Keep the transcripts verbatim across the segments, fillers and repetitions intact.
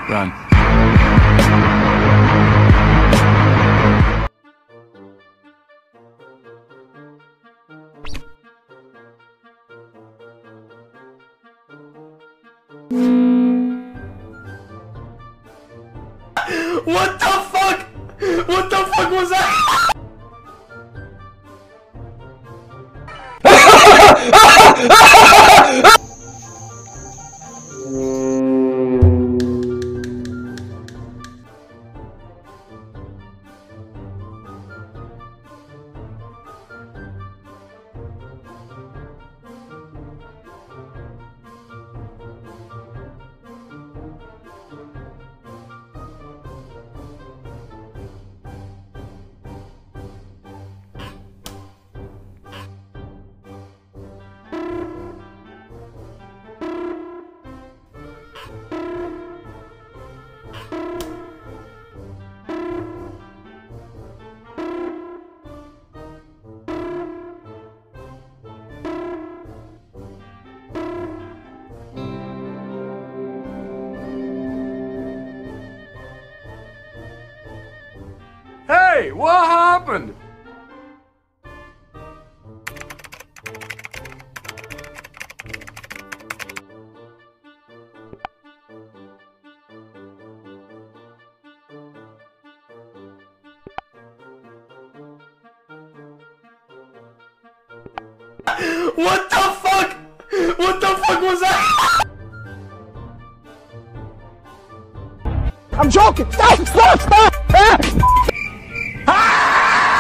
Run. What the fuck? What the fuck was that? Hey, what happened? What the fuck? What the fuck was that? I'm joking! Stop! Stop! Stop! Ah!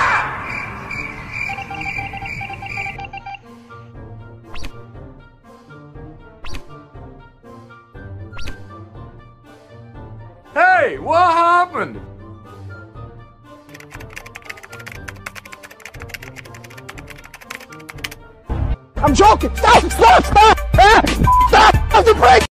Hey, what happened? I'm joking! Stop! Stop! Stop! Ah! Stop! Stop the break!